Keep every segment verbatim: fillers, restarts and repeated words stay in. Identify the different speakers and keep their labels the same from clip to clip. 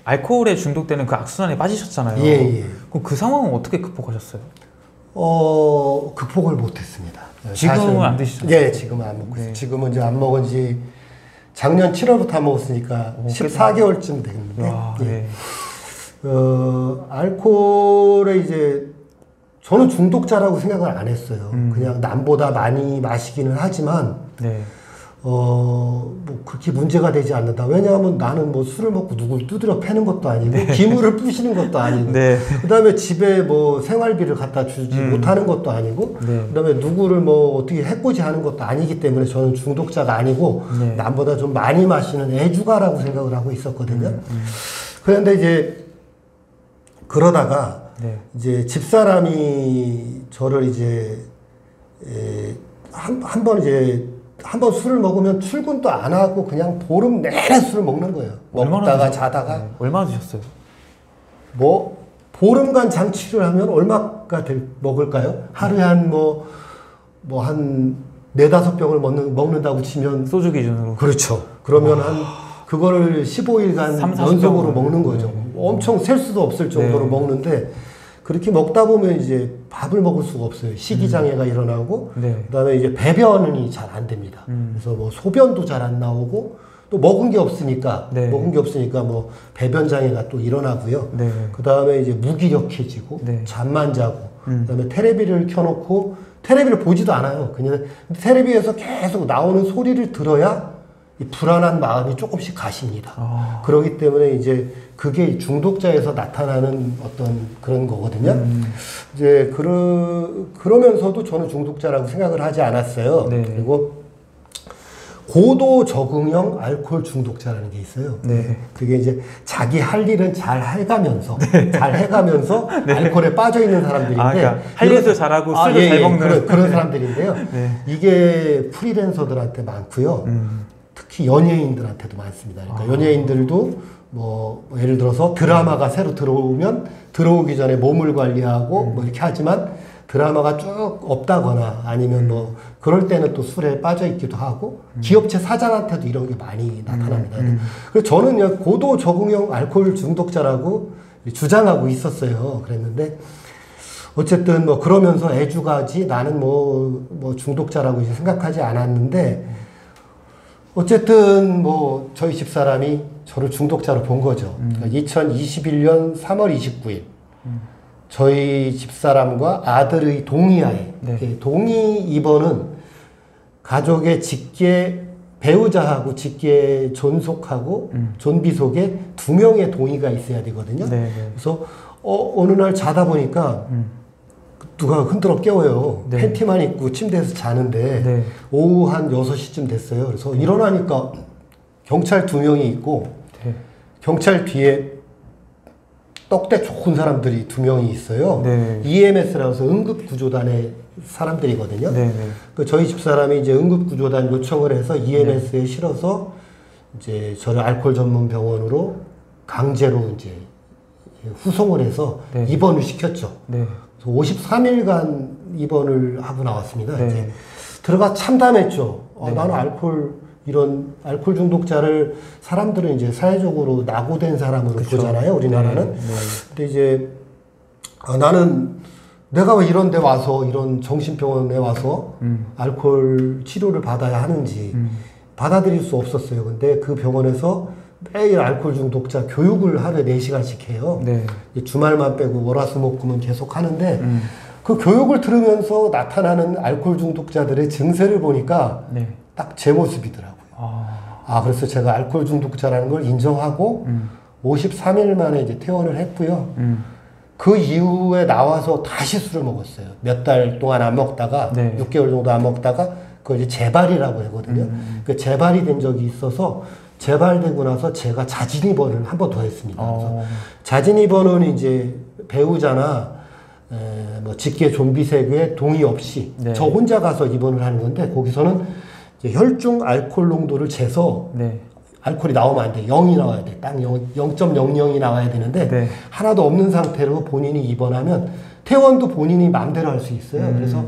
Speaker 1: 알코올에 중독되는 그 악순환에 빠지셨잖아요.
Speaker 2: 예, 예.
Speaker 1: 그럼 그 상황은 어떻게 극복하셨어요?
Speaker 2: 어, 극복을 못했습니다.
Speaker 1: 지금은
Speaker 2: 사실은,
Speaker 1: 안 드시잖아요.
Speaker 2: 예, 지금은 안 먹고 있어요.
Speaker 1: 네.
Speaker 2: 지금은 이제 안 먹은 지 작년 칠월부터 안 먹었으니까
Speaker 1: 오,
Speaker 2: 십사 개월쯤 되겠는데.
Speaker 1: 와,
Speaker 2: 예.
Speaker 1: 네.
Speaker 2: 어, 알코올에 이제 저는 중독자라고 생각을 안 했어요.
Speaker 1: 음.
Speaker 2: 그냥 남보다 많이 마시기는 하지만
Speaker 1: 네.
Speaker 2: 어, 뭐, 그렇게 문제가 되지 않는다. 왜냐하면 나는 뭐 술을 먹고 누굴 두드려 패는 것도 아니고, 네. 기물을 부시는 것도 아니고,
Speaker 1: 네.
Speaker 2: 그 다음에 집에 뭐 생활비를 갖다 주지
Speaker 1: 음.
Speaker 2: 못하는 것도 아니고,
Speaker 1: 네.
Speaker 2: 그 다음에 누구를 뭐 어떻게 해코지 하는 것도 아니기 때문에 저는 중독자가 아니고,
Speaker 1: 네.
Speaker 2: 남보다 좀 많이 마시는 애주가라고 생각을 하고 있었거든요.
Speaker 1: 음, 음.
Speaker 2: 그런데 이제, 그러다가,
Speaker 1: 네.
Speaker 2: 이제 집사람이 저를 이제, 에, 한, 한 번 이제, 한 번 술을 먹으면 출근도 안 하고 그냥 보름 내내 술을 먹는 거예요. 먹다가 자다가.
Speaker 1: 네. 얼마나 드셨어요?
Speaker 2: 뭐 보름간 장치를 하면 얼마가 될, 먹을까요? 하루에 한 뭐 뭐 한 네다섯 병을 먹는, 먹는다고 치면
Speaker 1: 소주 기준으로.
Speaker 2: 그렇죠. 그러면 한 그거를 십오 일간
Speaker 1: 삼, 사십
Speaker 2: 연속으로
Speaker 1: 병을.
Speaker 2: 먹는 거죠.
Speaker 1: 네.
Speaker 2: 엄청 셀 수도 없을 정도로
Speaker 1: 네.
Speaker 2: 먹는데 그렇게 먹다 보면 이제 밥을 먹을 수가 없어요. 식이장애가 음. 일어나고,
Speaker 1: 네.
Speaker 2: 그 다음에 이제 배변이 잘 안 됩니다.
Speaker 1: 음.
Speaker 2: 그래서 뭐 소변도 잘 안 나오고, 또 먹은 게 없으니까,
Speaker 1: 네.
Speaker 2: 먹은 게 없으니까 뭐 배변장애가 또 일어나고요.
Speaker 1: 네.
Speaker 2: 그 다음에 이제 무기력해지고,
Speaker 1: 네.
Speaker 2: 잠만 자고,
Speaker 1: 음.
Speaker 2: 그 다음에 테레비를 켜놓고, 테레비를 보지도 않아요. 그냥 테레비에서 계속 나오는 소리를 들어야 이 불안한 마음이 조금씩 가십니다.
Speaker 1: 아.
Speaker 2: 그렇기 때문에 이제 그게 중독자에서 나타나는 어떤 그런 거거든요.
Speaker 1: 음.
Speaker 2: 이제 그러, 그러면서도 저는 중독자라고 생각을 하지 않았어요.
Speaker 1: 네.
Speaker 2: 그리고 고도 적응형 알코올 중독자라는 게 있어요.
Speaker 1: 네.
Speaker 2: 그게 이제 자기 할 일은 잘 해가면서, 네. 잘 해가면서 네. 알코올에 빠져 있는 사람들인데.
Speaker 1: 아, 그러니까 할 일도 잘하고 술도
Speaker 2: 아, 예,
Speaker 1: 잘
Speaker 2: 예,
Speaker 1: 먹는.
Speaker 2: 그런, 그런 사람들인데요.
Speaker 1: 네.
Speaker 2: 이게 프리랜서들한테 많고요.
Speaker 1: 음.
Speaker 2: 특히 연예인들한테도 많습니다. 그러니까
Speaker 1: 아.
Speaker 2: 연예인들도 뭐 예를 들어서 드라마가 새로 들어오면 들어오기 전에 몸을 관리하고
Speaker 1: 음.
Speaker 2: 뭐 이렇게 하지만 드라마가 쭉 없다거나 아니면 뭐 그럴 때는 또 술에 빠져 있기도 하고 음. 기업체 사장한테도 이런 게 많이 나타납니다. 음. 그래서 저는 그냥 고도 적응형 알코올 중독자라고 주장하고 있었어요. 그랬는데 어쨌든 뭐 그러면서 애주가지 나는 뭐, 뭐 중독자라고 이제 생각하지 않았는데 어쨌든 뭐 저희 집사람이 저를 중독자로 본 거죠. 음. 그러니까 이천이십일 년 삼월 이십구일 음. 저희 집사람과 아들의 동의하에 네. 동의 입원은 가족의 직계 배우자하고 직계 존속하고 음. 존비속에 두 명의 동의가 있어야 되거든요. 네, 네. 그래서 어, 어느 날 자다 보니까 음. 누가 흔들어 깨워요. 네. 팬티만 입고 침대에서 자는데 네. 오후 한 여섯 시쯤 됐어요. 그래서 네. 일어나니까 경찰 두 명이 있고 네. 경찰 뒤에 떡대 좋은 사람들이 두 명이 있어요. 네. 이엠에스라고 해서 응급구조단의 사람들이거든요. 네. 그 저희 집사람이 이제 응급구조단 요청을 해서 이엠에스에 네. 실어서 이제 저를 알코올 전문 병원으로 강제로 이제 후송을 해서 네. 입원을 시켰죠. 네. 오십삼 일간 입원을 하고 나왔습니다. 네. 이제 들어가 참담했죠. 네. 아, 나는 알코올 이런 알코올 중독자를 사람들은 이제 사회적으로 낙오된 사람으로 그쵸. 보잖아요. 우리나라는. 네. 네. 근데 이제 아, 나는 내가 왜 이런 데 와서 이런 정신병원에 와서 음. 알코올 치료를 받아야 하는지 음. 받아들일 수 없었어요. 근데 그 병원에서 매일 알코올 중독자 교육을 하루에 네 시간씩 해요. 네. 주말만 빼고 월화수목금은 계속 하는데 음. 그 교육을 들으면서 나타나는 알코올 중독자들의 증세를 보니까 네. 딱 제 모습이더라고요. 아. 아, 그래서 제가 알코올 중독자라는 걸 인정하고 음. 오십삼 일 만에 이제 퇴원을 했고요. 음. 그 이후에 나와서 다시 술을 먹었어요. 몇 달 동안 안 먹다가 네. 육 개월 정도 안 먹다가 그걸 이제 재발이라고 하거든요. 음. 그 재발이 된 적이 있어서 재발되고 나서 제가 자진 입원을 한 번 더 했습니다. 어. 자진 입원은 이제 배우자나 에, 뭐 직계 좀비세계에 동의 없이 네. 저 혼자 가서 입원을 하는 건데 거기서는 이제 혈중 알코올 농도를 재서 네. 알코올이 나오면 안 돼. 영이 나와야 돼. 딱 영 점 영영이 나와야 되는데 네. 하나도 없는 상태로 본인이 입원하면 퇴원도 본인이 마음대로 할 수 있어요. 음. 그래서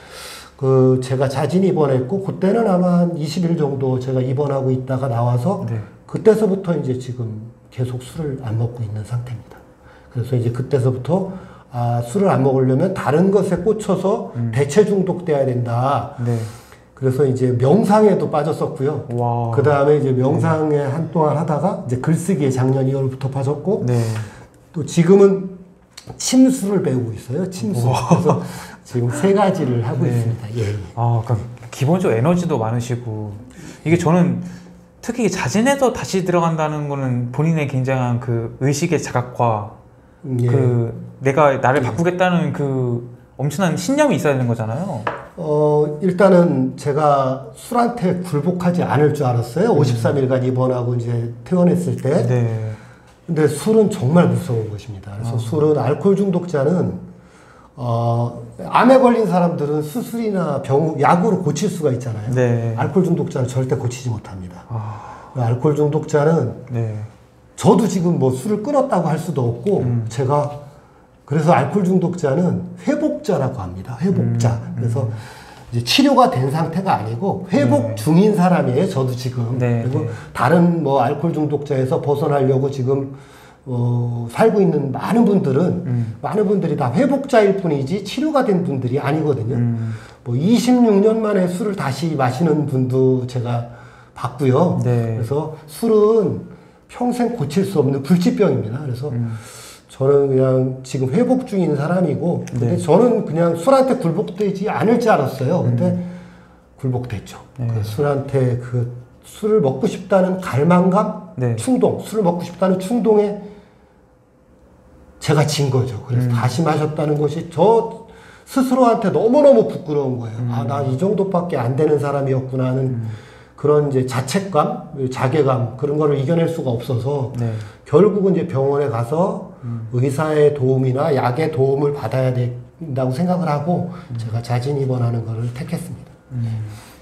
Speaker 2: 그 제가 자진 입원했고 그때는 아마 한 이십 일 정도 제가 입원하고 있다가 나와서 네. 그때서부터 이제 지금 계속 술을 안 먹고 있는 상태입니다. 그래서 이제 그때서부터 아, 술을 안 먹으려면 다른 것에 꽂혀서 음. 대체 중독돼야 된다. 네. 그래서 이제 명상에도 빠졌었고요. 그 다음에 이제 명상에 네. 한동안 하다가 이제 글쓰기에 작년 이월부터 빠졌고, 네. 또 지금은 침수를 배우고 있어요. 침수. 와. 그래서 지금 세 가지를 하고 네. 있습니다. 예.
Speaker 1: 아, 그러니까 기본적으로 에너지도 많으시고, 이게 저는 특히 자진해서 다시 들어간다는 거는 본인의 굉장한 그 의식의 자각과 예. 그 내가 나를 예. 바꾸겠다는 그 엄청난 신념이 있어야 되는 거잖아요.
Speaker 2: 어, 일단은 제가 술한테 굴복하지 않을 줄 알았어요. 음. 오십삼 일간 입원하고 이제 퇴원했을 때. 네. 근데 술은 정말 무서운 것입니다. 그래서 아. 술은 알코올 중독자는 어, 암에 걸린 사람들은 수술이나 병, 약으로 고칠 수가 있잖아요. 네. 알코올 중독자는 절대 고치지 못합니다. 아. 알코올 중독자는 네. 저도 지금 뭐 술을 끊었다고 할 수도 없고 음. 제가 그래서 알코올 중독자는 회복자라고 합니다. 회복자. 음, 음. 그래서 이제 치료가 된 상태가 아니고 회복 네. 중인 사람이에요. 저도 지금. 네, 그리고 네. 다른 뭐 알코올 중독자에서 벗어나려고 지금 어, 살고 있는 많은 분들은 음. 많은 분들이 다 회복자일 뿐이지 치료가 된 분들이 아니거든요. 음. 뭐 이십육 년 만에 술을 다시 마시는 분도 제가 봤고요. 네. 그래서 술은 평생 고칠 수 없는 불치병입니다. 그래서 음. 저는 그냥 지금 회복 중인 사람이고, 근데 네. 저는 그냥 술한테 굴복되지 않을 줄 알았어요. 근데 음. 굴복됐죠. 네. 그 술한테 그 술을 먹고 싶다는 갈망감, 네. 충동, 술을 먹고 싶다는 충동에 제가 진 거죠. 그래서 음. 다시 마셨다는 것이 저 스스로한테 너무너무 부끄러운 거예요. 음. 아, 나 이 정도밖에 안 되는 사람이었구나 하는 음. 그런 이제 자책감, 자괴감, 그런 거를 이겨낼 수가 없어서 네. 결국은 이제 병원에 가서 음. 의사의 도움이나 약의 도움을 받아야 된다고 생각을 하고 음. 제가 자진 입원하는 거를 택했습니다. 음.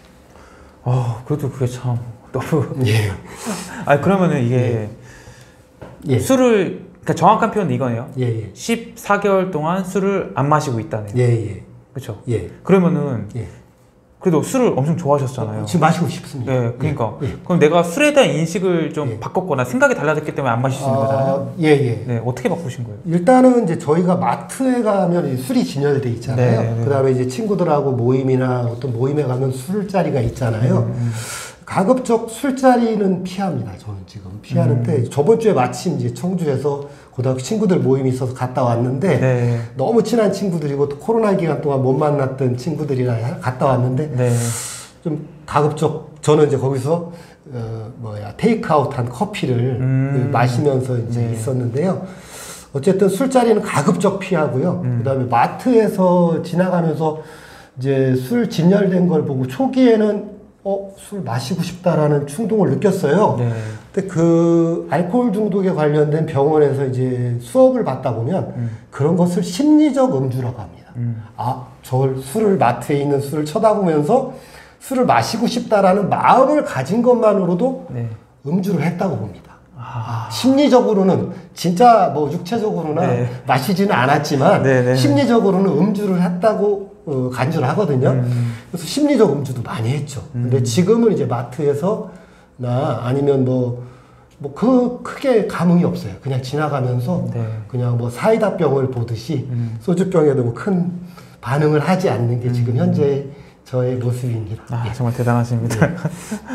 Speaker 1: 아, 그래도 그게 참 너무. 예. 아, 그러면은 이게 예. 술을, 그러니까 정확한 표현은 이거네요. 예, 예. 십사 개월 동안 술을 안 마시고 있다네요.
Speaker 2: 예, 예.
Speaker 1: 그렇죠.
Speaker 2: 예.
Speaker 1: 그러면은. 예. 그래도 술을 엄청 좋아하셨잖아요.
Speaker 2: 지금 마시고 싶습니다.
Speaker 1: 네, 그러니까 예, 예. 그럼 내가 술에 대한 인식을 좀 예. 바꿨거나 생각이 달라졌기 때문에 안 마시시는 아, 거잖아요.
Speaker 2: 예, 예.
Speaker 1: 네, 어떻게 바꾸신 거예요?
Speaker 2: 일단은 이제 저희가 마트에 가면 술이 진열돼 있잖아요. 네, 네. 그다음에 이제 친구들하고 모임이나 어떤 모임에 가면 술자리가 있잖아요. 음, 음. 가급적 술자리는 피합니다. 저는 지금 피하는데 음. 저번 주에 마침 이제 청주에서 고등학교 친구들 모임이 있어서 갔다 왔는데 네. 너무 친한 친구들이고 또 코로나 기간 동안 못 만났던 친구들이랑 갔다 왔는데 네. 좀 가급적 저는 이제 거기서 어 뭐야 테이크아웃한 커피를 음. 마시면서 이제 네. 있었는데요. 어쨌든 술자리는 가급적 피하고요. 음. 그다음에 마트에서 지나가면서 이제 술 진열된 걸 보고 초기에는 어, 술 마시고 싶다라는 충동을 느꼈어요. 네. 근데 그 알코올 중독에 관련된 병원에서 이제 수업을 받다 보면 음. 그런 것을 심리적 음주라고 합니다. 음. 아, 저 술을 마트에 있는 술을 쳐다보면서 술을 마시고 싶다라는 마음을 가진 것만으로도 네. 음주를 했다고 봅니다. 아. 심리적으로는 진짜 뭐 육체적으로나 네. 마시지는 않았지만 네, 네. 심리적으로는 음주를 했다고 어, 간주를 하거든요. 음. 그래서 심리적 음주도 많이 했죠. 음. 근데 지금은 이제 마트에서 나 아니면 뭐, 뭐 그 크게 감흥이 없어요. 그냥 지나가면서 네. 그냥 뭐 사이다 병을 보듯이 음. 소주병에도 뭐 큰 반응을 하지 않는 게 지금 음. 현재 저의 모습입니다.
Speaker 1: 아,
Speaker 2: 예.
Speaker 1: 정말 대단하십니다. 예.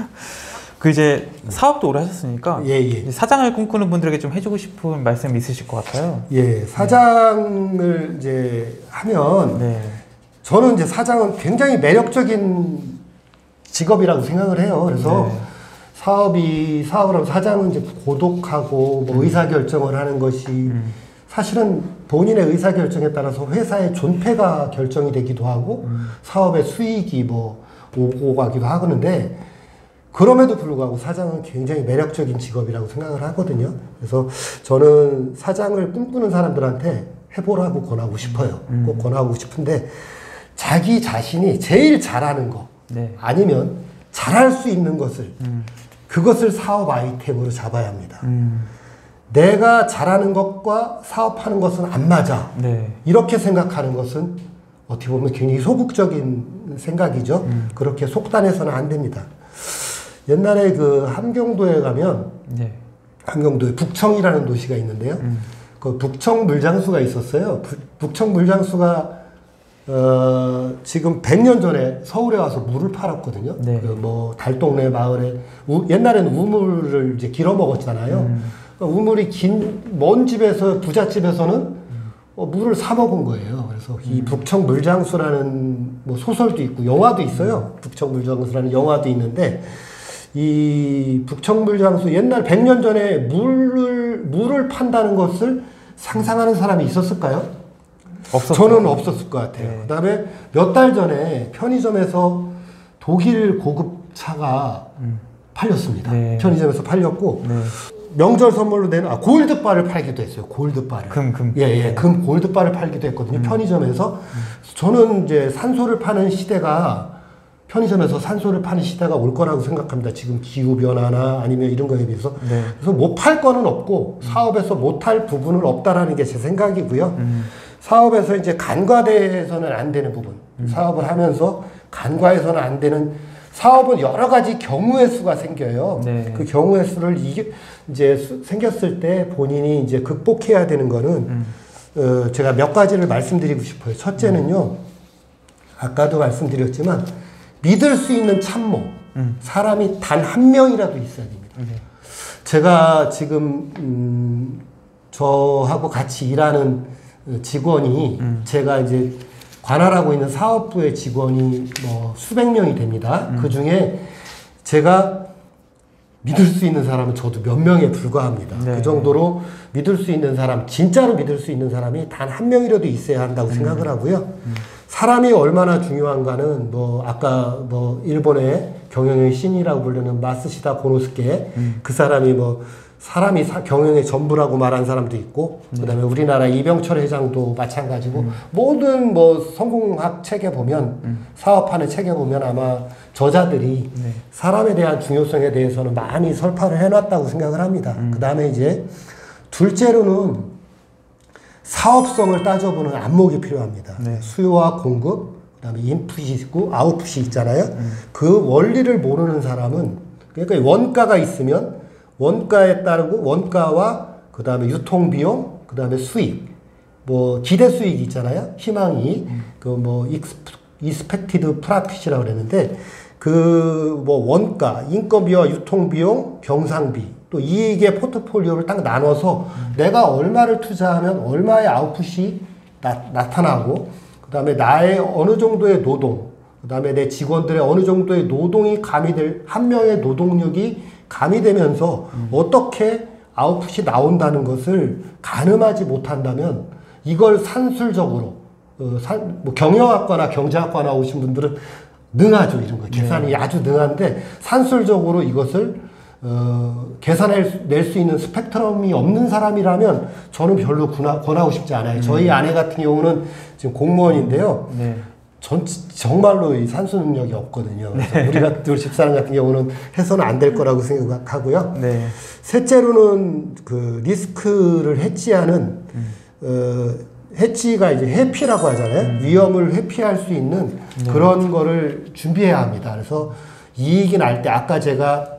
Speaker 1: 그 이제 사업도 오래 하셨으니까 예, 예. 사장을 꿈꾸는 분들에게 좀 해주고 싶은 말씀 있으실 것 같아요.
Speaker 2: 예, 사장을 네. 이제 하면 네. 저는 이제 사장은 굉장히 매력적인 직업이라고 생각을 해요. 그래서 네. 사업이 사업을 하면 사장은 이제 고독하고 뭐 음. 의사결정을 하는 것이 음. 사실은 본인의 의사결정에 따라서 회사의 존폐가 결정이 되기도 하고 음. 사업의 수익이 뭐 오고 가기도 하는데 그럼에도 불구하고 사장은 굉장히 매력적인 직업이라고 생각을 하거든요. 그래서 저는 사장을 꿈꾸는 사람들한테 해보라고 권하고 싶어요. 음. 꼭 권하고 싶은데 자기 자신이 제일 잘하는 거 네. 아니면 잘할 수 있는 것을 음. 그것을 사업 아이템으로 잡아야 합니다. 음. 내가 잘하는 것과 사업하는 것은 안 맞아. 네. 이렇게 생각하는 것은 어떻게 보면 굉장히 소극적인 생각이죠. 음. 그렇게 속단해서는 안 됩니다. 옛날에 그 함경도에 가면 네. 함경도에 북청이라는 도시가 있는데요. 음. 그 북청 물장수가 있었어요. 부, 북청 물장수가 어, 지금 백 년 전에 서울에 와서 물을 팔았거든요. 네. 그 뭐 달동네 마을에 우, 옛날에는 우물을 이제 길어 먹었잖아요. 음. 그러니까 우물이 긴 먼 집에서 부잣집에서는 음. 어, 물을 사 먹은 거예요. 그래서 음. 이 북청 물장수라는 뭐 소설도 있고 영화도 있어요. 음. 북청 물장수라는 영화도 있는데 이 북청 물장수 옛날 백 년 전에 물을 물을 판다는 것을 상상하는 사람이 있었을까요? 없었죠. 저는 없었을 것 같아요. 네. 그 다음에 몇 달 전에 편의점에서 독일 고급차가 음. 팔렸습니다. 네. 편의점에서 팔렸고, 네. 명절 선물로 내는, 아, 골드바를 팔기도 했어요. 골드바를.
Speaker 1: 금, 금.
Speaker 2: 예, 예. 금 골드바를 팔기도 했거든요. 음. 편의점에서. 음. 저는 이제 산소를 파는 시대가, 편의점에서 산소를 파는 시대가 올 거라고 생각합니다. 지금 기후변화나 아니면 이런 거에 비해서. 네. 그래서 못 팔 거는 없고, 음. 사업에서 못 할 부분은 없다라는 게 제 생각이고요. 음. 사업에서 이제 간과돼서는 안 되는 부분, 음. 사업을 하면서 간과해서는 안 되는 사업은 여러 가지 경우의 수가 생겨요. 네. 그 경우의 수를 이게 이제 수, 생겼을 때 본인이 이제 극복해야 되는 거는 음. 어, 제가 몇 가지를 말씀드리고 싶어요. 첫째는요, 아까도 말씀드렸지만 믿을 수 있는 참모, 음. 사람이 단 한 명이라도 있어야 됩니다. 네. 제가 지금 음, 저하고 같이 일하는 직원이 음. 제가 이제 관할하고 있는 사업부의 직원이 뭐 수백 명이 됩니다. 음. 그 중에 제가 믿을 수 있는 사람은 저도 몇 명에 불과합니다. 네. 그 정도로 믿을 수 있는 사람, 진짜로 믿을 수 있는 사람이 단 한 명이라도 있어야 한다고 음. 생각을 하고요. 음. 사람이 얼마나 중요한가는 뭐 아까 뭐 일본의 경영의 신이라고 부르는 마쓰시다 고노스케 음. 그 사람이 뭐 사람이 사, 경영의 전부라고 말한 사람도 있고, 음. 그 다음에 우리나라 이병철 회장도 마찬가지고, 음. 모든 뭐 성공학 책에 보면, 음. 사업하는 책에 보면 아마 저자들이 네. 사람에 대한 중요성에 대해서는 많이 설파를 해놨다고 생각을 합니다. 음. 그 다음에 이제, 둘째로는 사업성을 따져보는 안목이 필요합니다. 네. 수요와 공급, 그 다음에 인풋이 있고 아웃풋이 있잖아요. 음. 그 원리를 모르는 사람은, 그러니까 원가가 있으면, 원가에 따르고 원가와 그 다음에 유통비용, 그 다음에 수익, 뭐 기대 수익이 있잖아요. 희망이 음. 그 뭐 expected profit이라고 그랬는데 그 뭐 원가, 인건비와 유통비용, 경상비, 또 이익의 포트폴리오를 딱 나눠서 음. 내가 얼마를 투자하면 얼마의 아웃풋이 나, 나타나고 그 다음에 나의 어느 정도의 노동, 그 다음에 내 직원들의 어느 정도의 노동이 가미될 한 명의 노동력이 가미되면서 음. 어떻게 아웃풋이 나온다는 것을 가늠하지 못한다면 이걸 산술적으로 어, 산, 뭐 경영학과나 경제학과 나오신 분들은 능하죠. 이런 거 계산이 네. 아주 능한데 산술적으로 이것을 어, 계산낼 수 있는 스펙트럼이 없는 사람이라면 저는 별로 권하, 권하고 싶지 않아요. 음. 저희 아내 같은 경우는 지금 공무원인데요. 네. 전 정말로 이 산수 능력이 없거든요. 네. 우리가 우리 집사람 같은 경우는 해서는 안 될 거라고 생각하고요. 네. 셋째로는 그 리스크를 해지하는 음. 어, 해지가 이제 회피라고 하잖아요. 음. 위험을 회피할 수 있는 네. 그런 거를 준비해야 합니다. 그래서 이익이 날 때 아까 제가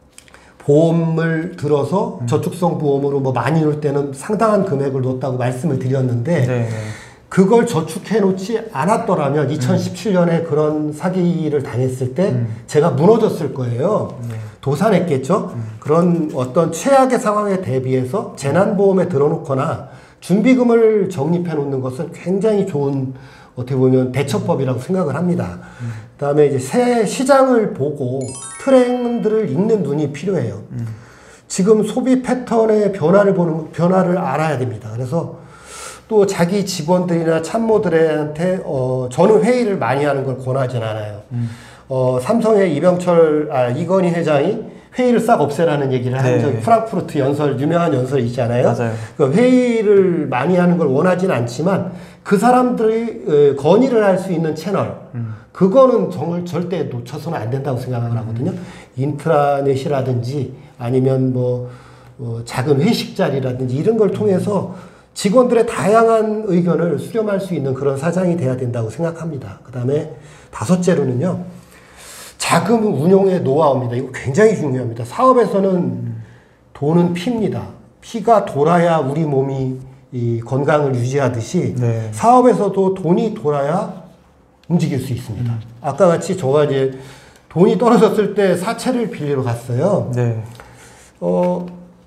Speaker 2: 보험을 들어서 음. 저축성 보험으로 뭐 많이 넣을 때는 상당한 금액을 넣었다고 말씀을 드렸는데 네. 그걸 저축해 놓지 않았더라면 이천십칠 년에 음. 그런 사기를 당했을 때 음. 제가 무너졌을 거예요. 네. 도산했겠죠. 음. 그런 어떤 최악의 상황에 대비해서 재난보험에 들어놓거나 준비금을 적립해 놓는 것은 굉장히 좋은 어떻게 보면 대처법이라고 생각을 합니다. 음. 그 다음에 이제 새 시장을 보고 트렌드를 읽는 눈이 필요해요. 음. 지금 소비 패턴의 변화를 보는, 변화를 알아야 됩니다. 그래서 또 자기 직원들이나 참모들한테 어 저는 회의를 많이 하는 걸 권하진 않아요. 음. 어 삼성의 이병철 아 이건희 회장이 회의를 싹 없애라는 얘기를 한 적이 네. 프랑크푸르트 연설 유명한 연설이 있잖아요.
Speaker 1: 맞아요.
Speaker 2: 그 회의를 많이 하는 걸 원하진 않지만 그 사람들이 건의를 할 수 있는 채널 음. 그거는 정말 절대 놓쳐서는 안 된다고 생각을 하거든요. 음. 인트라넷이라든지 아니면 뭐, 뭐 작은 회식 자리라든지 이런 걸 통해서 직원들의 다양한 의견을 수렴할 수 있는 그런 사장이 돼야 된다고 생각합니다. 그 다음에 다섯째로는요, 자금 운용의 노하우입니다. 이거 굉장히 중요합니다. 사업에서는 돈은 피입니다. 피가 돌아야 우리 몸이 이 건강을 유지하듯이
Speaker 1: 네.
Speaker 2: 사업에서도 돈이 돌아야 움직일 수 있습니다. 음. 아까 같이 저가 이제 돈이 떨어졌을 때 사채를 빌리러 갔어요.
Speaker 1: 네.
Speaker 2: 어,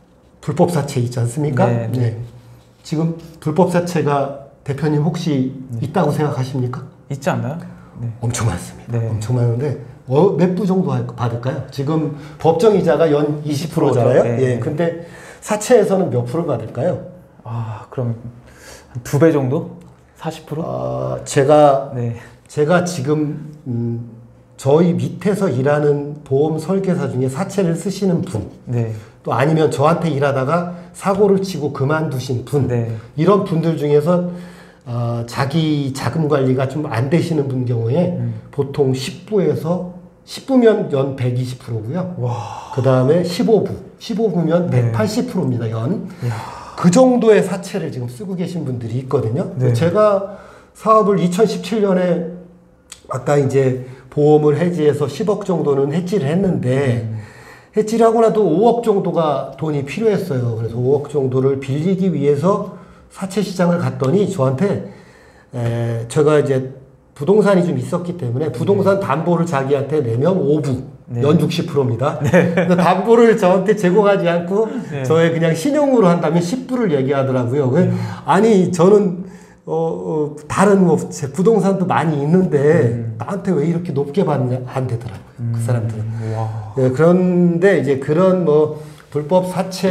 Speaker 2: 불법 사채 있지 않습니까?
Speaker 1: 네, 네.
Speaker 2: 네. 지금 불법 사채가 대표님 혹시 네. 있다고 생각하십니까?
Speaker 1: 있지 않나요? 네.
Speaker 2: 엄청 많습니다.
Speaker 1: 네.
Speaker 2: 엄청 많은데 어, 몇 부 정도 받을까요? 지금 법정 이자가 연 이십 퍼센트잖아요.
Speaker 1: 네.
Speaker 2: 예. 근데 사채에서는 몇 프로 받을까요?
Speaker 1: 아, 그럼 두 배 정도? 사십 퍼센트?
Speaker 2: 아, 제가
Speaker 1: 네.
Speaker 2: 제가 지금 음, 저희 밑에서 일하는 보험 설계사 중에 사채를 쓰시는 분,
Speaker 1: 네.
Speaker 2: 또 아니면 저한테 일하다가 사고를 치고 그만두신 분,
Speaker 1: 네.
Speaker 2: 이런 분들 중에서 어, 자기 자금 관리가 좀 안 되시는 분 경우에 음. 보통 십 부에서 십 부면 연 백이십 퍼센트고요. 그 다음에 십오 부, 십오 부면 네. 백팔십 퍼센트입니다. 연. 이야. 그 정도의 사채를 지금 쓰고 계신 분들이 있거든요. 네. 제가 사업을 이천십칠 년에 아까 이제 보험을 해지해서 십억 정도는 해지를 했는데 음. 해지를 하고 나도 오억 정도가 돈이 필요했어요. 그래서 오억 정도를 빌리기 위해서 사채 시장을 갔더니 저한테 에, 제가 이제 부동산이 좀 있었기 때문에 부동산 담보를 자기한테 내면 오 부, 네. 연 육십 퍼센트입니다. 네. 담보를 저한테 제공하지 않고 네. 저의 그냥 신용으로 한다면 십 부를 얘기하더라고요. 네. 아니 저는 어, 어, 다른 뭐 부동산도 많이 있는데 음. 나한테 왜 이렇게 높게 받냐 안 되더라고요. 음. 그 사람들은. 네, 그런데 이제 그런 뭐 불법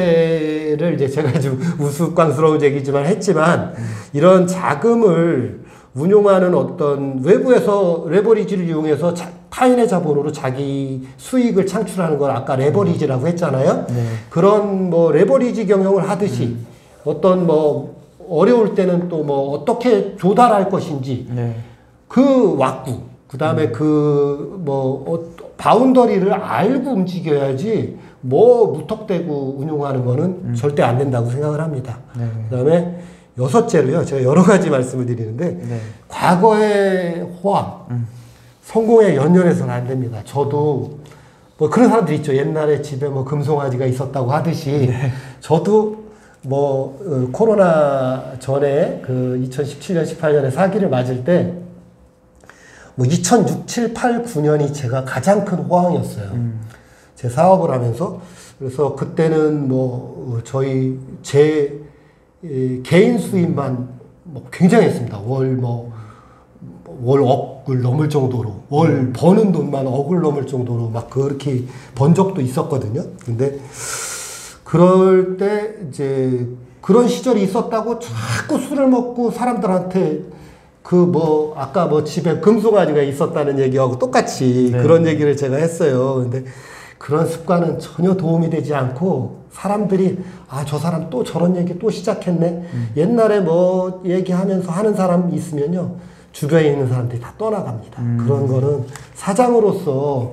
Speaker 2: 사채를 이제 제가 좀 우스꽝스러운 얘기지만 했지만 음. 이런 자금을 운용하는 어떤 외부에서 레버리지를 이용해서 자, 타인의 자본으로 자기 수익을 창출하는 걸 아까 레버리지라고 했잖아요. 네. 그런 뭐 레버리지 경영을 하듯이 음. 어떤 뭐 어려울 때는 또 뭐 어떻게 조달할 것인지 네. 그 왁구 그 다음에 음. 그 뭐 어, 바운더리를 알고 움직여야지 뭐 무턱대고 운용하는 거는 음. 절대 안 된다고 생각을 합니다. 네. 그 다음에 여섯째로요, 제가 여러 가지 말씀을 드리는데, 네. 과거의 호황, 음. 성공에 연연해서는 안 됩니다. 저도, 뭐 그런 사람들 있죠. 옛날에 집에 뭐 금송아지가 있었다고 하듯이, 네. 저도 뭐, 어, 코로나 전에 그 이천십칠 년, 십팔 년에 사기를 맞을 때, 뭐 이천육, 칠, 팔, 구 년이 제가 가장 큰 호황이었어요. 음. 제 사업을 하면서. 그래서 그때는 뭐, 저희, 제, 이, 개인 수입만 뭐 굉장했습니다. 월 뭐, 월 억을 넘을 정도로, 월 음. 버는 돈만 억을 넘을 정도로 막 그렇게 번 적도 있었거든요. 근데 그럴 때 이제 그런 시절이 있었다고 자꾸 술을 먹고 사람들한테 그 뭐, 아까 뭐 집에 금송아지가 있었다는 얘기하고 똑같이 네. 그런 얘기를 제가 했어요. 근데 그런 습관은 전혀 도움이 되지 않고 사람들이 아, 저 사람 또 저런 얘기 또 시작했네. 음. 옛날에 뭐 얘기하면서 하는 사람 있으면요. 주변에 있는 사람들이 다 떠나갑니다. 음. 그런 거는 사장으로서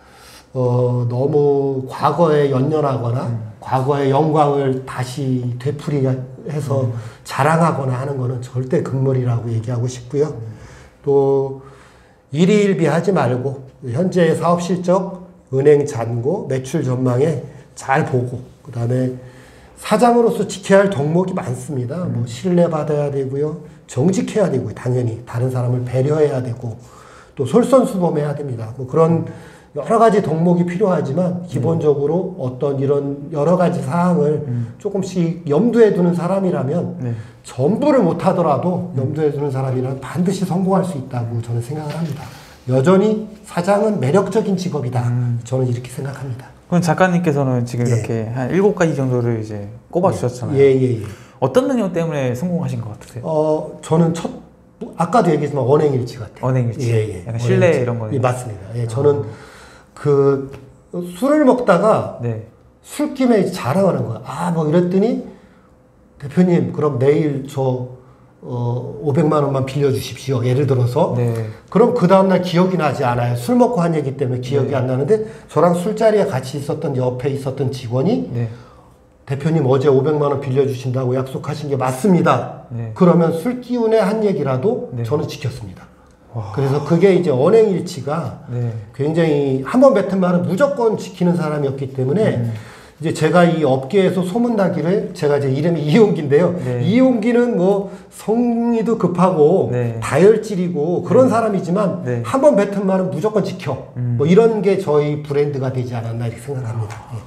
Speaker 2: 어, 너무 과거에 연연하거나 음. 과거의 영광을 다시 되풀이해서 음. 자랑하거나 하는 거는 절대 금물이라고 얘기하고 싶고요. 음. 또 일희일비하지 말고 현재의 사업 실적, 은행 잔고, 매출 전망에 잘 보고 그 다음에 사장으로서 지켜야 할 덕목이 많습니다. 음. 뭐 신뢰받아야 되고요. 정직해야 되고요. 당연히 다른 사람을 배려해야 되고 또 솔선수범해야 됩니다. 뭐 그런 여러 가지 덕목이 필요하지만 기본적으로 음. 어떤 이런 여러 가지 사항을 음. 조금씩 염두에 두는 사람이라면 네. 전부를 못하더라도 음. 염두에 두는 사람이라면 반드시 성공할 수 있다고 저는 생각을 합니다. 여전히 사장은 매력적인 직업이다. 음. 저는 이렇게 생각합니다.
Speaker 1: 그럼 작가님께서는 지금 예. 이렇게 한 일곱 가지 정도를 이제 꼽아주셨잖아요.
Speaker 2: 예, 예, 예.
Speaker 1: 어떤 능력 때문에 성공하신 것 같으세요?
Speaker 2: 어, 저는 첫, 아까도 얘기했지만 언행일치 같아요.
Speaker 1: 언행일치.
Speaker 2: 예, 예.
Speaker 1: 약간 신뢰 이런 거예요.
Speaker 2: 예, 맞습니다. 예, 저는 어. 그 술을 먹다가 네. 술김에 자랑하는 거야. 아, 뭐 이랬더니 대표님, 그럼 내일 저 어, 오백만 원만 빌려주십시오. 예를 들어서. 네. 그럼 그 다음날 기억이 나지 않아요. 술 먹고 한 얘기 때문에 기억이 네. 안 나는데 저랑 술자리에 같이 있었던 옆에 있었던 직원이 네. 대표님 어제 오백만 원 빌려주신다고 약속하신 게 맞습니다. 네. 그러면 술 기운에 한 얘기라도 네. 저는 지켰습니다. 와. 그래서 그게 이제 언행일치가 네. 굉장히 한 번 뱉은 말은 무조건 지키는 사람이었기 때문에 음. 이제 제가 이 업계에서 소문나기를 제가 이제 이름이 이용기인데요. 네. 이용기는 뭐 성의도 급하고 네. 다혈질이고 그런 네. 사람이지만 네. 한 번 뱉은 말은 무조건 지켜. 음. 뭐 이런 게 저희 브랜드가 되지 않았나 이렇게 생각합니다. 아. 예.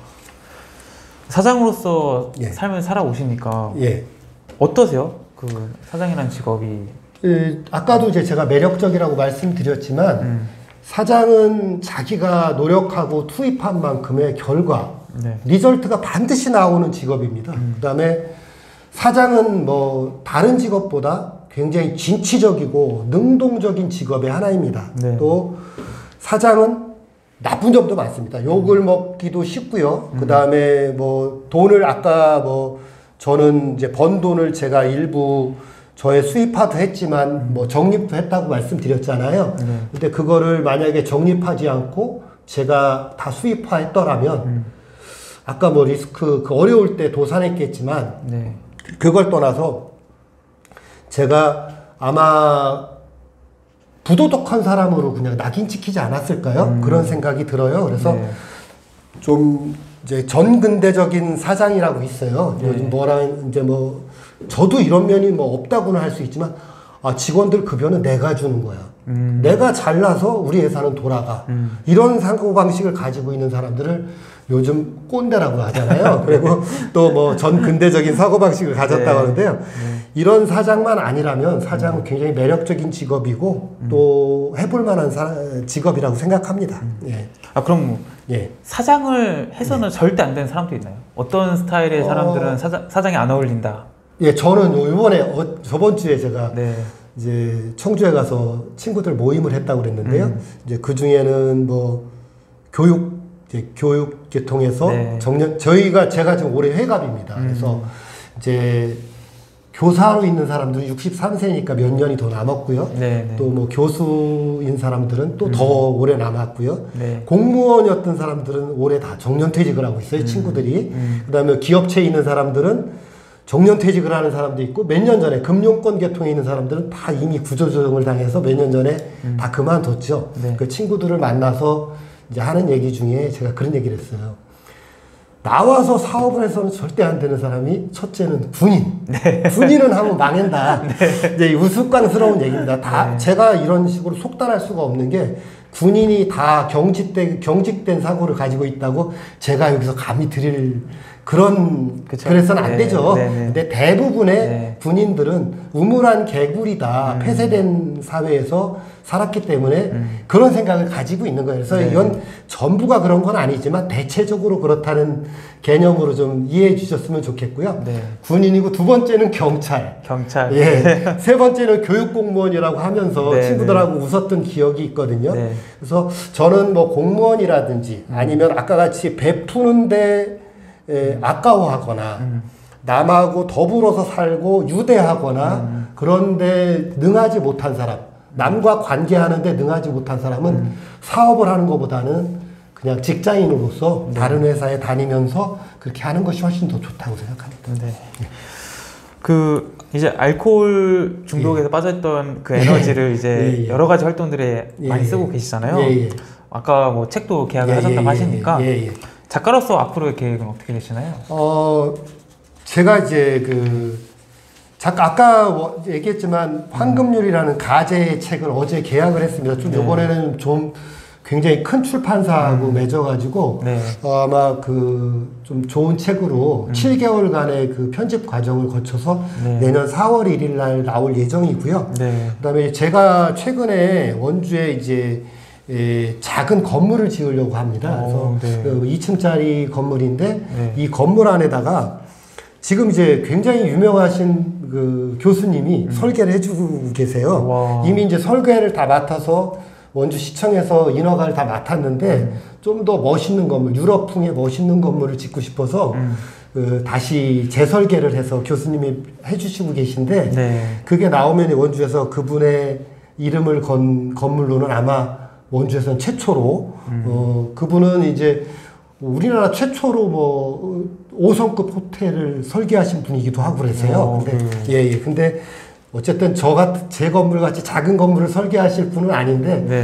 Speaker 1: 사장으로서 예. 삶을 살아오시니까 예. 어떠세요? 그 사장이라는 직업이?
Speaker 2: 예, 아까도 이제 제가 매력적이라고 말씀드렸지만 음. 사장은 자기가 노력하고 투입한 만큼의 결과 네. 리절트가 반드시 나오는 직업입니다. 음. 그 다음에 사장은 뭐 다른 직업보다 굉장히 진취적이고 능동적인 직업의 하나입니다. 네. 또 사장은 나쁜 점도 많습니다. 욕을 먹기도 쉽고요. 음. 그 다음에 뭐 돈을 아까 뭐 저는 이제 번 돈을 제가 일부 저의 수입화도 했지만 음. 뭐 적립도 했다고 말씀드렸잖아요. 네. 근데 그거를 만약에 적립하지 않고 제가 다 수입화했더라면 음. 아까 뭐 리스크 그 어려울 때 도산했겠지만 네. 그걸 떠나서 제가 아마 부도덕한 사람으로 그냥 낙인 찍히지 않았을까요? 음. 그런 생각이 들어요. 그래서 네. 좀 이제 전근대적인 사장이라고 있어요. 네. 요즘 뭐라 이제 뭐 저도 이런 면이 뭐 없다고는 할 수 있지만 아 직원들 급여는 내가 주는 거야. 음. 내가 잘나서 우리 회사는 돌아가. 음. 이런 사고방식을 가지고 있는 사람들을 요즘 꼰대라고 하잖아요. 그리고 또 뭐 전근대적인 사고방식을 가졌다고 네. 하는데요. 네. 이런 사장만 아니라면 사장은 굉장히 매력적인 직업이고 음. 또 해볼 만한 사, 직업이라고 생각합니다. 음. 예.
Speaker 1: 아 그럼 예. 사장을 해서는 네. 절대 안 되는 사람도 있나요? 어떤 스타일의 사람들은 어... 사장, 사장이 안 어울린다.
Speaker 2: 예, 저는 이번에 어, 저번 주에 제가 네. 이제 청주에 가서 친구들 모임을 했다고 그랬는데요. 음. 이제 그 중에는 뭐 교육 이제 교육 계통에서 네. 정년 저희가 제가 지금 올해 회갑입니다. 음. 그래서 이제 교사로 있는 사람들은 육십삼 세니까 몇 년이 더 남았고요. 네, 네. 또 뭐 교수인 사람들은 또 더 음. 오래 남았고요. 네. 공무원이었던 사람들은 올해 다 정년퇴직을 하고 있어요. 음. 친구들이. 음. 그다음에 기업체에 있는 사람들은 정년퇴직을 하는 사람도 있고 몇 년 전에 금융권 계통에 있는 사람들은 다 이미 구조조정을 당해서 몇 년 전에 음. 다 그만뒀죠. 네. 그 친구들을 만나서 이제 하는 얘기 중에 제가 그런 얘기를 했어요. 나와서 사업을 해서는 절대 안 되는 사람이 첫째는 군인. 네. 군인은 하면 망한다. 네. 이제 우스꽝스러운 얘기입니다. 다 네. 제가 이런 식으로 속단할 수가 없는 게 군인이 다 경직된, 경직된 사고를 가지고 있다고 제가 여기서 감히 드릴 그런, 그쵸? 그래서는 안 네. 되죠. 네. 네. 근데 대부분의 네. 군인들은 우물한 개구리다. 음. 폐쇄된 사회에서 살았기 때문에 음. 그런 생각을 가지고 있는 거예요. 그래서 네. 이건 전부가 그런 건 아니지만 대체적으로 그렇다는 개념으로 좀 이해해 주셨으면 좋겠고요. 네. 군인이고 두 번째는 경찰.
Speaker 1: 경찰.
Speaker 2: 예. 세 번째는 교육공무원이라고 하면서 네. 친구들하고 네. 웃었던 기억이 있거든요. 네. 그래서 저는 뭐 공무원이라든지 음. 아니면 아까 같이 베푸는데 에, 아까워하거나 음. 남하고 더불어서 살고 유대하거나 음. 그런데 능하지 못한 사람 남과 관계하는데 능하지 못한 사람은 음. 사업을 하는 것보다는 그냥 직장인으로서 네. 다른 회사에 다니면서 그렇게 하는 것이 훨씬 더 좋다고 생각합니다. 네. 네.
Speaker 1: 그 이제 알코올 중독에서 예. 빠졌던 그 에너지를 이제 예, 예. 여러 가지 활동들에 예, 많이 쓰고 계시잖아요. 예, 예. 아까 뭐 책도 계약을 예, 하셨다고 예, 하시니까 예, 예. 작가로서 앞으로의 계획은 어떻게 되시나요? 어,
Speaker 2: 제가 이제 그, 작가, 아까 얘기했지만, 황금률이라는 가제의 책을 어제 계약을 했습니다. 좀, 네. 요번에는 좀 굉장히 큰 출판사하고 음. 맺어가지고, 네. 어, 아마 그, 좀 좋은 책으로 음. 칠 개월간의 그 편집 과정을 거쳐서 네. 내년 사월 일일 날 나올 예정이고요. 네. 그 다음에 제가 최근에 원주에 이제, 예, 작은 건물을 지으려고 합니다. 오, 그래서 네. 그 이 층짜리 건물인데 네. 이 건물 안에다가 지금 이제 굉장히 유명하신 그 교수님이 음. 설계를 해주고 계세요. 와. 이미 이제 설계를 다 맡아서 원주시청에서 인허가를 다 맡았는데 음. 좀 더 멋있는 건물, 유럽풍의 멋있는 건물을 짓고 싶어서 음. 그 다시 재설계를 해서 교수님이 해주시고 계신데 네. 그게 나오면 원주에서 그분의 이름을 건 건물로는 아마 원주에서는 최초로 음. 어 그분은 이제 우리나라 최초로 뭐 오 성급 호텔을 설계하신 분이기도 하고 그러세요. 오, 근데 음. 예, 예. 근데 어쨌든 저 같은 제 건물 같이 작은 건물을 설계하실 분은 아닌데 네.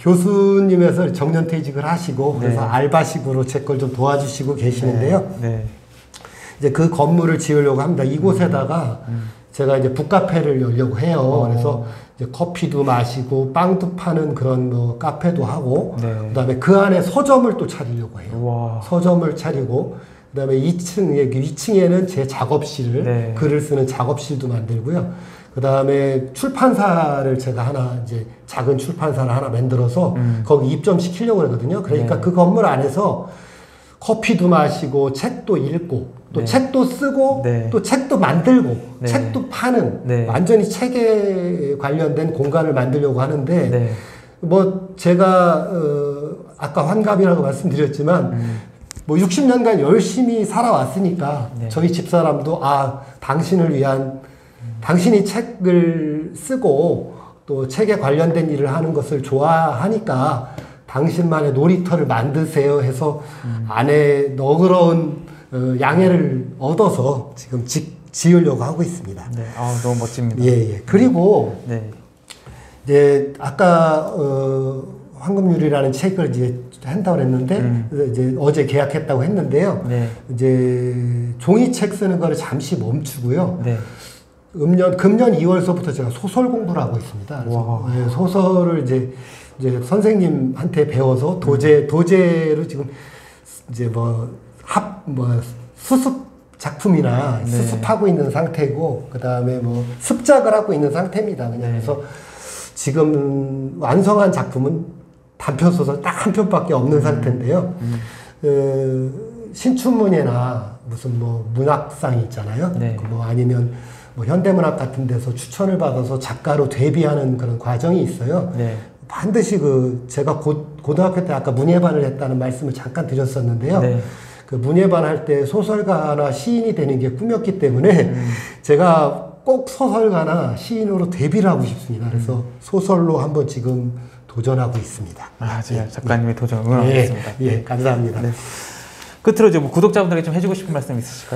Speaker 2: 교수님에서 정년퇴직을 하시고
Speaker 1: 네.
Speaker 2: 그래서 알바식으로 제 걸 좀 도와주시고 계시는데요.
Speaker 1: 네. 네.
Speaker 2: 이제 그 건물을 지으려고 합니다. 이곳에다가 음. 제가 이제 북카페를 열려고 해요. 어. 그래서 이제 커피도 마시고 빵도 파는 그런 뭐 카페도 하고 네. 그다음에 그 안에 서점을 또 차리려고 해요. 와. 서점을 차리고 그다음에 이 층 이 층에는 제 작업실을 네. 글을 쓰는 작업실도 만들고요. 그다음에 출판사를 제가 하나 이제 작은 출판사를 하나 만들어서 음. 거기 입점시키려고 하거든요. 그러니까 네. 그 건물 안에서 커피도 마시고 책도 읽고 또 네. 책도 쓰고 네. 또 책도 만들고 네. 책도 파는 네. 완전히 책에 관련된 공간을 만들려고 하는데 네. 뭐 제가 어 아까 환갑이라고 말씀드렸지만 음. 뭐 육십 년간 열심히 살아왔으니까 네. 저희 집사람도 아 당신을 위한 음. 당신이 책을 쓰고 또 책에 관련된 일을 하는 것을 좋아하니까 당신만의 놀이터를 만드세요 해서 음. 안에 너그러운 어, 양해를 얻어서 지금 지, 지으려고 하고 있습니다.
Speaker 1: 네, 아, 너무 멋집니다.
Speaker 2: 예, 예. 그리고 네. 이제 아까 어, 황금률이라는 책을 이제 한다고 했는데 음. 이제 어제 계약했다고 했는데요. 네. 이제 종이책 쓰는 거를 잠시 멈추고요. 네. 음년 금년 이월서부터 제가 소설 공부를 하고 있습니다. 그래서 네, 소설을 이제 이제 선생님한테 배워서 도제 도제로 지금 이제 뭐 합, 뭐, 수습 작품이나 네. 수습하고 있는 상태고, 그 다음에 뭐, 습작을 하고 있는 상태입니다. 그냥. 네. 그래서 지금 완성한 작품은 단편소설 딱 한 편밖에 없는 음. 상태인데요. 음. 그, 신춘문예나 무슨 뭐, 문학상이 있잖아요. 네. 뭐 아니면 뭐, 현대문학 같은 데서 추천을 받아서 작가로 데뷔하는 그런 과정이 있어요. 네. 반드시 그, 제가 고, 고등학교 때 아까 문예반을 했다는 말씀을 잠깐 드렸었는데요. 네. 그 문예반 할 때 소설가나 시인이 되는 게 꿈이었기 때문에 음. 제가 꼭 소설가나 시인으로 데뷔를 하고 싶습니다. 그래서 음. 소설로 한번 지금 도전하고 있습니다.
Speaker 1: 아, 제가 작가님의 네. 도전 응원하겠습니다.
Speaker 2: 예, 예, 감사합니다. 네.
Speaker 1: 끝으로 이제 뭐 구독자분들에게 좀 해주고 싶은 말씀 있으실까요?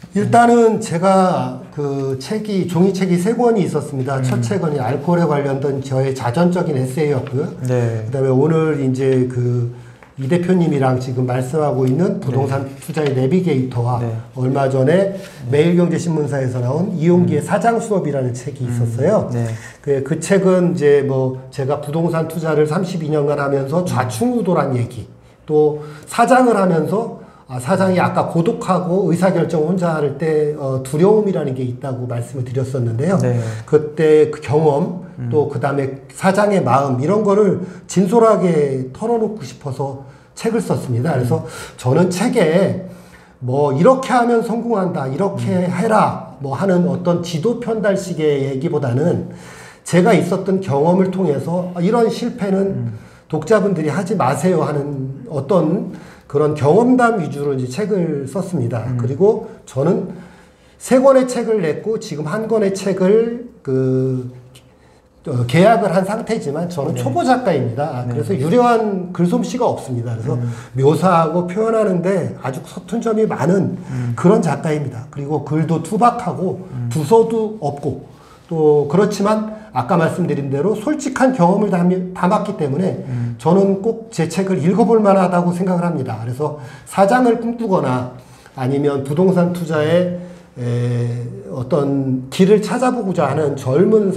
Speaker 2: 일단은 제가 그 책이 종이책이 세 권이 있었습니다. 음. 첫 책은 알코올에 관련된 저의 자전적인 에세이였고요. 네. 그다음에 오늘 이제 그 이 대표님이랑 지금 말씀하고 있는 부동산 네. 투자의 내비게이터와 네. 얼마 전에 네. 매일경제신문사에서 나온 이용기의 음. 사장 수업이라는 책이 있었어요. 음. 네. 그, 그 책은 이제 뭐 제가 부동산 투자를 삼십이 년간 하면서 좌충우돌한 얘기, 또 사장을 하면서 아, 사장이 아까 고독하고 의사결정 혼자 할 때 어, 두려움이라는 게 있다고 말씀을 드렸었는데요. 네. 그때 그 경험, 음. 또 그 다음에 사장의 마음, 이런 거를 진솔하게 털어놓고 싶어서 책을 썼습니다. 그래서 음. 저는 책에 뭐 이렇게 하면 성공한다, 이렇게 음. 해라, 뭐 하는 어떤 지도 편달식의 얘기보다는 제가 있었던 경험을 통해서 이런 실패는 음. 독자분들이 하지 마세요 하는 어떤 그런 경험담 위주로 이제 책을 썼습니다. 음. 그리고 저는 세 권의 책을 냈고 지금 한 권의 책을 그 어, 계약을 한 상태지만 저는 네. 초보 작가입니다. 네. 그래서 유려한 글솜씨가 없습니다. 그래서 음. 묘사하고 표현하는데 아주 서툰 점이 많은 음. 그런 작가입니다. 그리고 글도 투박하고 음. 부서도 없고 또 그렇지만 아까 말씀드린 대로 솔직한 경험을 담았기 때문에 음. 저는 꼭 제 책을 읽어볼 만하다고 생각을 합니다. 그래서 사장을 꿈꾸거나 아니면 부동산 투자에 에, 어떤 길을 찾아보고자 하는 젊은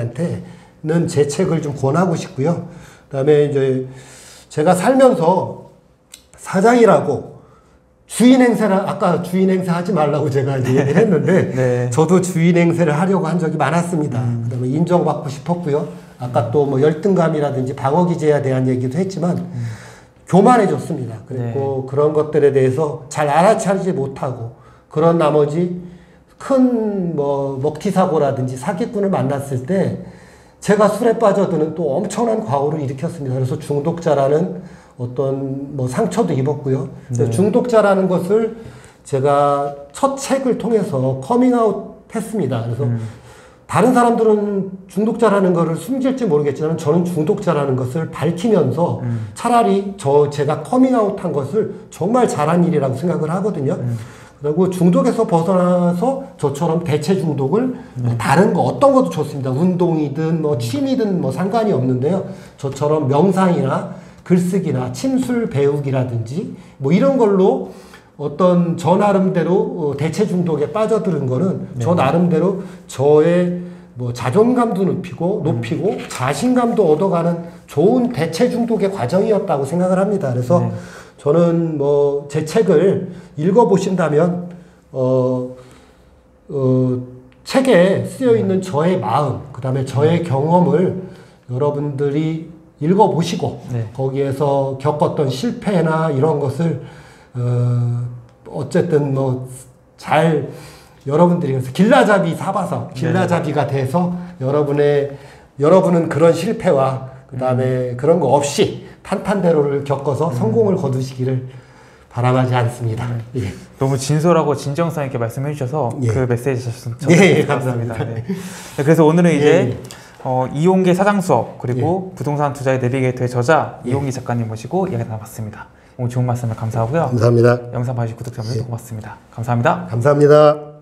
Speaker 2: 사람들한테는 제 책을 좀 권하고 싶고요. 그 다음에 이제 제가 살면서 사장이라고 주인 행세를, 아까 주인 행세 하지 말라고 제가 이제 얘기를 했는데, 네. 저도 주인 행세를 하려고 한 적이 많았습니다. 음. 그 다음에 인정받고 싶었고요. 아까 음. 또 뭐 열등감이라든지 방어기제에 대한 얘기도 했지만, 음. 교만해졌습니다. 그리고 네. 그런 것들에 대해서 잘 알아차리지 못하고, 그런 나머지 큰 뭐 먹튀사고라든지 사기꾼을 만났을 때, 제가 술에 빠져드는 또 엄청난 과오를 일으켰습니다. 그래서 중독자라는 어떤 뭐 상처도 입었고요. 네. 중독자라는 것을 제가 첫 책을 통해서 커밍아웃 했습니다. 그래서 음. 다른 사람들은 중독자라는 것을 숨길지 모르겠지만 저는 중독자라는 것을 밝히면서 음. 차라리 저 제가 커밍아웃 한 것을 정말 잘한 일이라고 생각을 하거든요. 음. 그리고 중독에서 벗어나서 저처럼 대체 중독을 뭐 다른 거 어떤 것도 좋습니다. 운동이든 뭐 취미든 뭐 상관이 없는데요. 저처럼 명상이나 글쓰기나 침술 배우기라든지 뭐 이런 걸로 어떤 저 나름대로 대체 중독에 빠져드는 거는 네. 저 나름대로 저의 뭐 자존감도 높이고 높이고 음. 자신감도 얻어가는 좋은 대체 중독의 과정이었다고 생각을 합니다. 그래서 네. 저는 뭐 제 책을 읽어보신다면 어, 어, 책에 쓰여 있는 저의 마음, 그 다음에 저의 경험을 여러분들이 읽어보시고 네. 거기에서 겪었던 실패나 이런 것을 어, 어쨌든 뭐 잘 여러분들이 그래서 길라잡이 사봐서 길라잡이가 돼서 여러분의 여러분은 그런 실패와 그 다음에 음. 그런 거 없이 탄탄대로를 겪어서 음. 성공을 거두시기를 바람하지 않습니다. 음. 예.
Speaker 1: 너무 진솔하고 진정성 있게 말씀해 주셔서 예. 그 메시지 전
Speaker 2: 예, 예, 감사합니다.
Speaker 1: 네. 그래서 오늘은 예, 이제 예. 어, 이용기 사장 수업 그리고 예. 부동산 투자의 내비게이터의 저자 예. 이용기 작가님 모시고 이야기 나눠봤습니다. 오늘 좋은 말씀을 감사하고요.
Speaker 2: 감사합니다.
Speaker 1: 영상 봐주신 구독자분들 예. 고맙습니다. 감사합니다.
Speaker 2: 감사합니다.